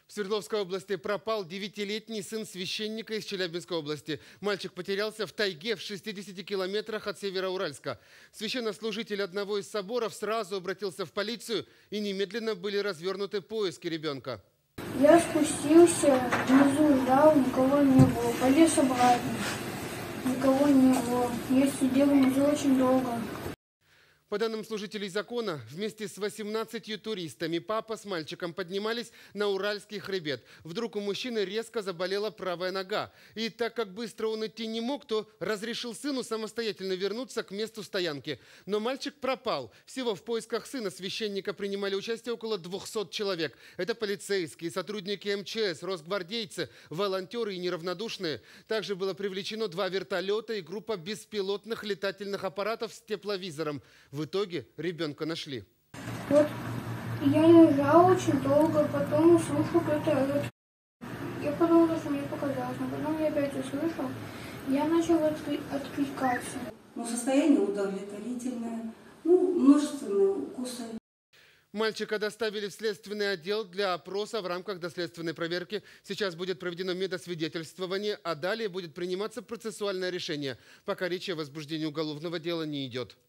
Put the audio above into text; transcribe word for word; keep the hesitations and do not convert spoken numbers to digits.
В Свердловской области пропал девятилетний сын священника из Челябинской области. Мальчик потерялся в тайге в шестидесяти километрах от Североуральска. Священнослужитель одного из соборов сразу обратился в полицию, и немедленно были развернуты поиски ребенка. Я спустился, внизу ждал, никого не было. Полез обратно, никого не было. Я сидел внизу очень долго. По данным служителей закона, вместе с восемнадцатью туристами папа с мальчиком поднимались на Уральский хребет. Вдруг у мужчины резко заболела правая нога. И так как быстро он идти не мог, то разрешил сыну самостоятельно вернуться к месту стоянки. Но мальчик пропал. Всего в поисках сына священника принимали участие около двухсот человек. Это полицейские, сотрудники эм че эс, росгвардейцы, волонтеры и неравнодушные. Также было привлечено два вертолета и группа беспилотных летательных аппаратов с тепловизором. В итоге ребенка нашли. Вот я лежал очень долго, потом услышал кто-то орёт. Я подумала, что мне показалось, но потом я опять услышал. Я начал откли откликаться. Ну, состояние удовлетворительное, ну, множественные укусы. Мальчика доставили в следственный отдел для опроса в рамках доследственной проверки. Сейчас будет проведено медосвидетельствование, а далее будет приниматься процессуальное решение, пока речь о возбуждении уголовного дела не идет.